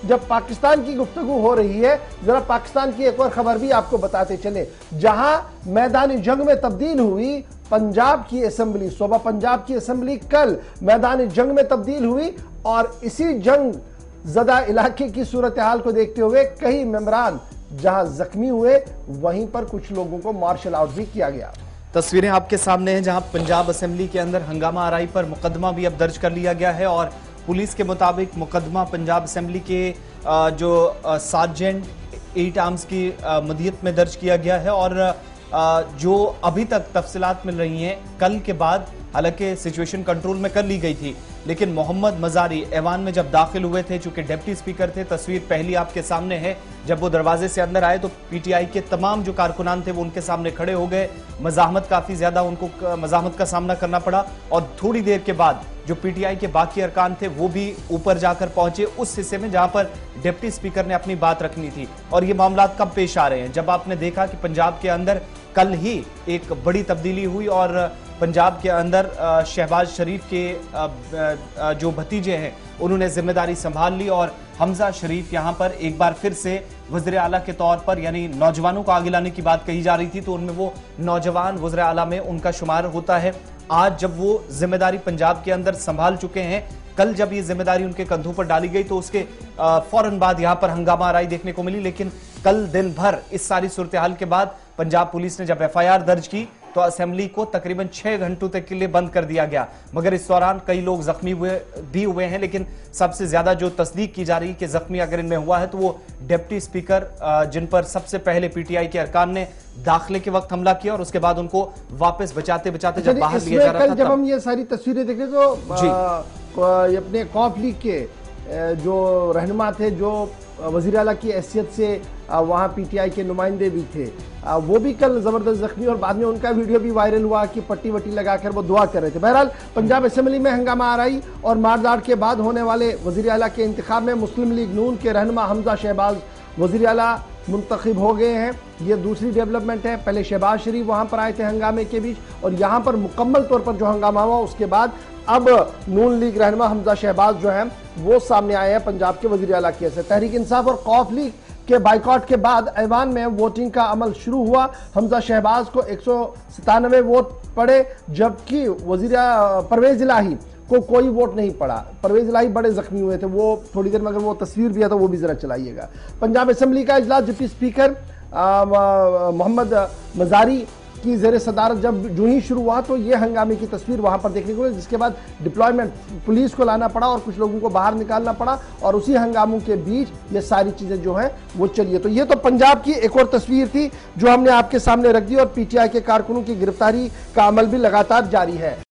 जब पाकिस्तान की गुफ्तगू हो रही है, जरा पाकिस्तान की एक और खबर भी आपको बताते चले, जहां मैदानी जंग में तब्दील हुई पंजाब की असेंबली, सूबा पंजाब की असेंबली कल मैदानी जंग में तब्दील हुई और इसी जंग ज़दा इलाके की सूरत हाल को देखते हुए कई मेंबरान जहां जख्मी हुए, वहीं पर कुछ लोगों को मार्शल आउट भी किया गया। तस्वीरें आपके सामने हैं जहां पंजाब असेंबली के अंदर हंगामा आराई पर मुकदमा भी अब दर्ज कर लिया गया है और पुलिस के मुताबिक मुकदमा पंजाब असेंबली के जो सार्जेंट 8 आर्म्स की मदियत में दर्ज किया गया है और जो अभी तक तफसीलात मिल रही हैं, कल के बाद हालांकि सिचुएशन कंट्रोल में कर ली गई थी, लेकिन मोहम्मद मजारी ऐवान में जब दाखिल हुए थे, चूंकि डिप्टी स्पीकर थे, तस्वीर पहली आपके सामने है, जब वो दरवाजे से अंदर आए तो पीटीआई के तमाम जो कारकुनान थे वो उनके सामने खड़े हो गए। मजाहमत काफी ज्यादा उनको मजाहमत का सामना करना पड़ा और थोड़ी देर के बाद जो पीटीआई के बाकी अरकान थे वो भी ऊपर जाकर पहुंचे उस हिस्से में जहां पर डिप्टी स्पीकर ने अपनी बात रखनी थी। और ये मामला कब पेश आ रहे हैं, जब आपने देखा कि पंजाब के अंदर कल ही एक बड़ी तब्दीली हुई और पंजाब के अंदर शहबाज शरीफ के जो भतीजे हैं उन्होंने जिम्मेदारी संभाल ली और हमजा शरीफ यहां पर एक बार फिर से वज़ीर आला के तौर पर, यानी नौजवानों को आगे लाने की बात कही जा रही थी, तो उनमें वो नौजवान वज़ीर आला में उनका शुमार होता है। आज जब वो जिम्मेदारी पंजाब के अंदर संभाल चुके हैं, कल जब ये जिम्मेदारी उनके कंधों पर डाली गई तो उसके फौरन बाद यहां पर हंगामा आराई देखने को मिली। लेकिन कल दिन भर इस सारी सूरत हाल के बाद पंजाब पुलिस ने जब एफआईआर दर्ज की तो असेंबली को तकरीबन 6 घंटों तक के लिए बंद कर दिया गया, मगर इस दौरान कई लोग जख्मी हुए हैं। लेकिन सबसे ज्यादा जो तस्दीक की जा रही है कि जख्मी अगर इनमें हुआ है तो वो डिप्टी स्पीकर, जिन पर सबसे पहले पीटीआई के अरकान ने दाखिले के वक्त हमला किया और उसके बाद उनको वापस बचाते बचाते जब बाहर लिया जा रहा था। जब हम ये सारी तस्वीरें देखें तो अपने कौफ लीग के जो रहनुमा थे, जो वज़ीर आला की हैसियत से वहाँ पीटीआई के नुमाइंदे भी थे, वो भी कल ज़बरदस्त जख्मी और बाद में उनका वीडियो भी वायरल हुआ कि पट्टी वट्टी लगाकर वो दुआ कर रहे थे। बहरहाल पंजाब असेंबली में हंगामा आराई और मारदाड़ के बाद होने वाले वज़ीर आला के इंतखाब में मुस्लिम लीग नून के रहनुमा हमजा शहबाज वज़ीर आला मुंतखब हो गए हैं। ये दूसरी डेवलपमेंट है। पहले शहबाज शरीफ वहाँ पर आए थे हंगामे के बीच और यहाँ पर मुकम्मल तौर पर जो हंगामा हुआ उसके बाद अब नून लीग रहनुमा हमजा शहबाज जो हैं वो सामने आए हैं पंजाब के वज़ीर आला की। तहरीक इंसाफ और कौफ लीग के बाइकआउट के बाद ऐवान में वोटिंग का अमल शुरू हुआ। हमजा शहबाज को 197 वोट पड़े, जबकि परवेज इलाही को कोई वोट नहीं पड़ा। परवेज इलाही बड़े जख्मी हुए थे, वो थोड़ी देर में अगर वो तस्वीर भी है तो वो भी जरा चलाइएगा। पंजाब असेंबली का इजलास डिप्टी स्पीकर मोहम्मद मजारी की ज़ेर सदारत जब जो ही शुरू हुआ तो ये हंगामे की तस्वीर वहां पर देखने को मिली, जिसके बाद डिप्लॉयमेंट पुलिस को लाना पड़ा और कुछ लोगों को बाहर निकालना पड़ा और उसी हंगामों के बीच ये सारी चीजें जो हैं वो चलिए। तो ये तो पंजाब की एक और तस्वीर थी जो हमने आपके सामने रख दी और पीटीआई के कारकुनों की गिरफ्तारी का अमल भी लगातार जारी है।